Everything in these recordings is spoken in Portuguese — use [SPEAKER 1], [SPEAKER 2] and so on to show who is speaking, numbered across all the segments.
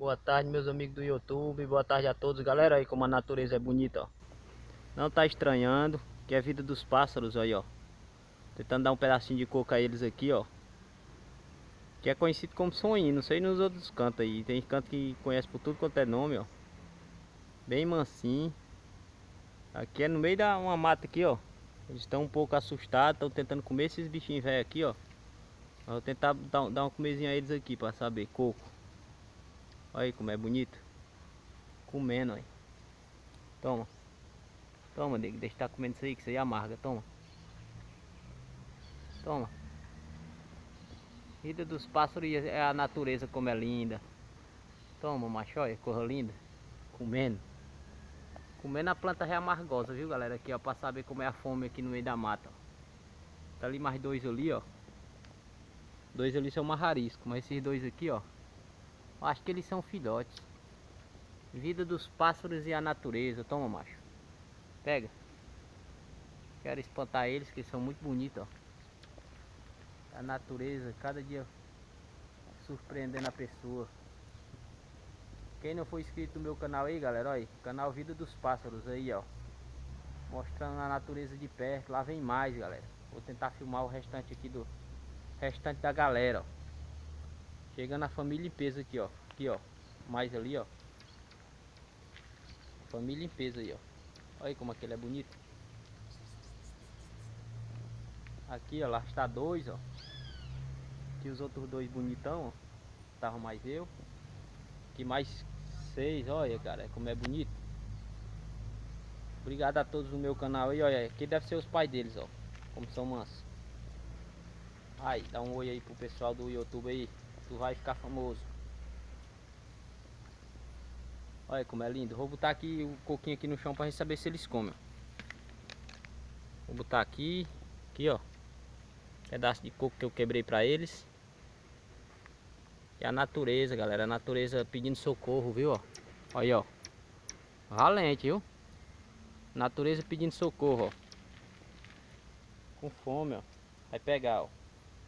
[SPEAKER 1] Boa tarde, meus amigos do YouTube, boa tarde a todos. Galera, aí como a natureza é bonita, ó. Não tá estranhando, que é a vida dos pássaros aí, ó. Tentando dar um pedacinho de coco a eles aqui, ó. Que é conhecido como soninho, não sei nos outros cantos aí. Tem canto que conhece por tudo quanto é nome, ó. Bem mansinho. Aqui é no meio da uma mata aqui, ó. Eles estão um pouco assustados, estão tentando comer esses bichinhos velhos aqui, ó. Eu vou tentar dar uma comezinha a eles aqui pra saber, coco. Olha aí como é bonito. Comendo, aí. Toma. Toma, nego, deixa eu estar comendo isso aí, que isso aí amarga, toma. Toma. Vida dos pássaros é a natureza como é linda. Toma, macho, olha, coisa linda. Comendo. Comendo a planta reamargosa, viu, galera? Aqui, ó, pra saber como é a fome aqui no meio da mata, ó. Tá ali mais dois ali, ó. Dois ali são marrarisco, mas esses dois aqui, ó, acho que eles são filhotes. Vida dos pássaros e a natureza. Toma, macho. Pega. Quero espantar eles, que eles são muito bonitos, ó. A natureza, cada dia surpreendendo a pessoa. Quem não for inscrito no meu canal aí, galera, olha aí, canal Vida dos Pássaros aí, ó. Mostrando a natureza de perto. Lá vem mais, galera. Vou tentar filmar o restante aqui do restante da galera, ó. Chegando a família em peso aqui, ó. Aqui, ó. Mais ali, ó. Família em peso aí, ó. Olha aí como aquele é bonito. Aqui, ó, lá está dois, ó. Aqui os outros dois bonitão, ó. Tava mais eu. Aqui mais seis, olha, cara, como é bonito. Obrigado a todos do meu canal aí, olha. Aqui deve ser os pais deles, ó. Como são mansos. Aí, dá um oi aí pro pessoal do YouTube aí. Tu vai ficar famoso. Olha como é lindo. Vou botar aqui o coquinho aqui no chão pra gente saber se eles comem. Vou botar aqui. Aqui, ó. Pedaço de coco que eu quebrei pra eles. E a natureza, galera. A natureza pedindo socorro, viu, ó. Olha, ó. Valente, viu? Natureza pedindo socorro, ó. Com fome, ó. Vai pegar, ó.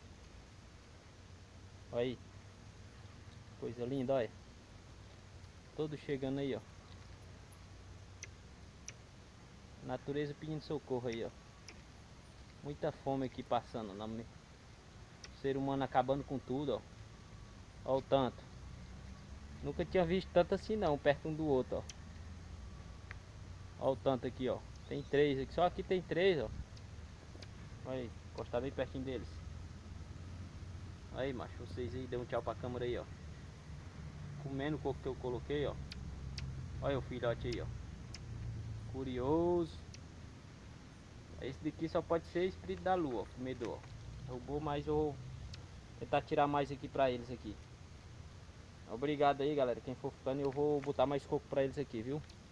[SPEAKER 1] Olha aí. Coisa linda, olha. Todos chegando aí, ó. Natureza pedindo socorro aí, ó. Muita fome aqui passando. O ser humano acabando com tudo, ó. Olha o tanto. Nunca tinha visto tanto assim não, perto um do outro, ó. Olha o tanto aqui, ó. Tem três aqui. Só aqui tem três, ó. Olha aí. Encostar bem pertinho deles. Aí, macho. Vocês aí, dê um tchau pra câmera aí, ó. Comendo o coco que eu coloquei, ó. Olha o filhote aí, ó. Curioso. Esse daqui só pode ser espírito da lua, ó. Comedor, ó. Roubou, mas eu vou tentar tirar mais aqui pra eles aqui. Obrigado aí, galera. Quem for ficando, eu vou botar mais coco pra eles aqui, viu?